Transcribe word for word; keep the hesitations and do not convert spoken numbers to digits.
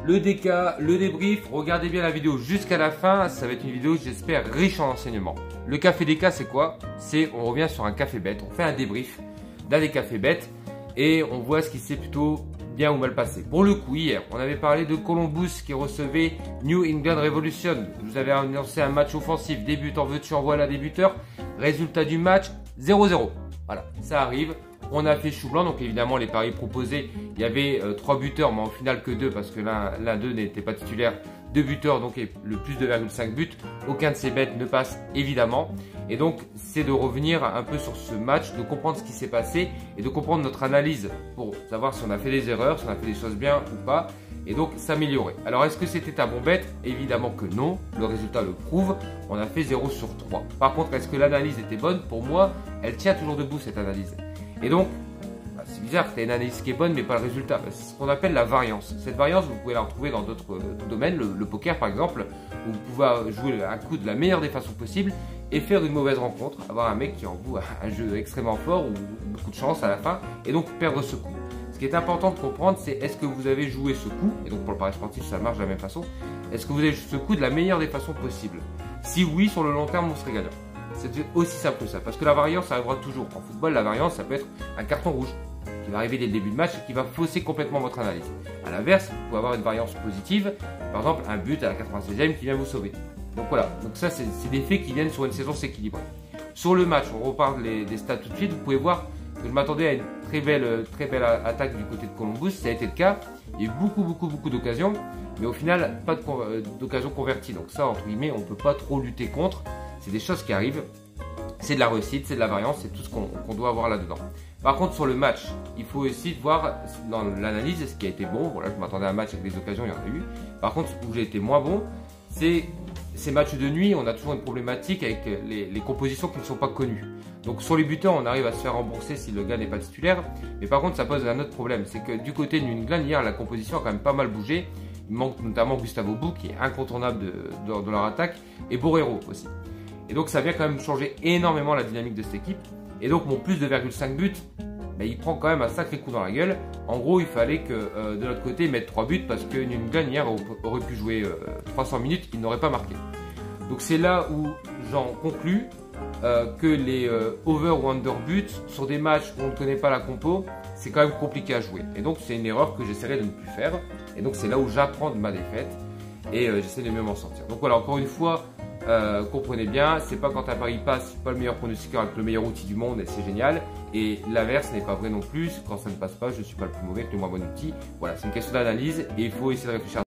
Le D K, le débrief, regardez bien la vidéo jusqu'à la fin, ça va être une vidéo j'espère riche en enseignements. Le café D K c'est quoi? C'est on revient sur un café bête, on fait un débrief d'un des cafés bêtes et on voit ce qui s'est plutôt bien ou mal passé. Pour le coup hier, on avait parlé de Columbus qui recevait New England Revolution. Vous avez annoncé un match offensif, débutant, veux-tu en voilà débuteur. Résultat du match, zéro zéro. Voilà, ça arrive. On a fait chou blanc, donc évidemment les paris proposés, il y avait euh, trois buteurs, mais en final que deux parce que l'un d'eux n'était pas titulaire. Deux buteurs, donc le plus de deux virgule cinq buts. Aucun de ces bêtes ne passe évidemment. Et donc c'est de revenir un peu sur ce match, de comprendre ce qui s'est passé et de comprendre notre analyse pour savoir si on a fait des erreurs, si on a fait des choses bien ou pas. Et donc s'améliorer. Alors est-ce que c'était un bon bet? Évidemment que non, le résultat le prouve, on a fait zéro sur trois. Par contre, est-ce que l'analyse était bonne? Pour moi, elle tient toujours debout cette analyse. Et donc, bah, c'est bizarre, tu as une analyse qui est bonne mais pas le résultat. Bah, c'est ce qu'on appelle la variance. Cette variance, vous pouvez la retrouver dans d'autres euh, domaines, le, le poker par exemple, où vous pouvez jouer un coup de la meilleure des façons possibles et faire une mauvaise rencontre, avoir un mec qui envoie un jeu extrêmement fort ou beaucoup de chance à la fin et donc perdre ce coup. Ce qui est important de comprendre, c'est est-ce que vous avez joué ce coup, et donc pour le pari sportif ça marche de la même façon, est-ce que vous avez joué ce coup de la meilleure des façons possibles? Si oui, sur le long terme, on serait gagnant. C'est aussi simple que ça, parce que la variance ça arrivera toujours. En football, la variance ça peut être un carton rouge qui va arriver dès le début de match et qui va fausser complètement votre analyse. A l'inverse, vous pouvez avoir une variance positive, par exemple un but à la quatre-vingt-seizième qui vient vous sauver. Donc voilà, donc ça c'est des faits qui viennent sur une saison s'équilibrer. Sur le match, on reparle les, des stats tout de suite, vous pouvez voir que je m'attendais à une très belle, très belle attaque du côté de Columbus, ça a été le cas. Il y a eu beaucoup, beaucoup, beaucoup d'occasions, mais au final, pas d'occasion convertie. Donc ça, entre guillemets, on ne peut pas trop lutter contre. C'est des choses qui arrivent. C'est de la réussite, c'est de la variance, c'est tout ce qu'on qu'on doit avoir là-dedans. Par contre, sur le match, il faut aussi voir dans l'analyse ce qui a été bon. Voilà, je m'attendais à un match avec des occasions, il y en a eu. Par contre, où j'ai été moins bon, c'est ces matchs de nuit. On a toujours une problématique avec les, les compositions qui ne sont pas connues. Donc sur les buteurs, on arrive à se faire rembourser si le gars n'est pas titulaire. Mais par contre, ça pose un autre problème. C'est que du côté de New England, hier, la composition a quand même pas mal bougé. Il manque notamment Gustavo Bou, qui est incontournable de, de, de leur attaque, et Borrero aussi. Et donc ça vient quand même changer énormément la dynamique de cette équipe. Et donc mon plus de deux virgule cinq buts, ben, il prend quand même un sacré coup dans la gueule. En gros, il fallait que euh, de notre côté, mettre trois buts parce que New England hier aurait pu jouer euh, trois cents minutes, il n'aurait pas marqué. Donc c'est là où j'en conclus euh, que les euh, over ou under buts sur des matchs où on ne connaît pas la compo, c'est quand même compliqué à jouer. Et donc c'est une erreur que j'essaierai de ne plus faire. Et donc c'est là où j'apprends de ma défaite et euh, j'essaie de mieux m'en sortir. Donc voilà, encore une fois, Euh, comprenez bien, c'est pas quand un pari passe, pas le meilleur pronostiqueur avec le meilleur outil du monde et c'est génial. Et l'inverse n'est pas vrai non plus, quand ça ne passe pas, je suis pas le plus mauvais avec le moins bon outil. Voilà, c'est une question d'analyse et il faut essayer de réfléchir.